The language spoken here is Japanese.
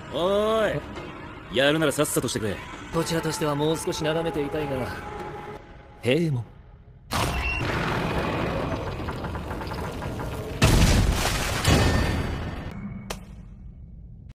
おーい、やるならさっさとしてくれ。 こちらとしてはもう少し眺めていたいが、平門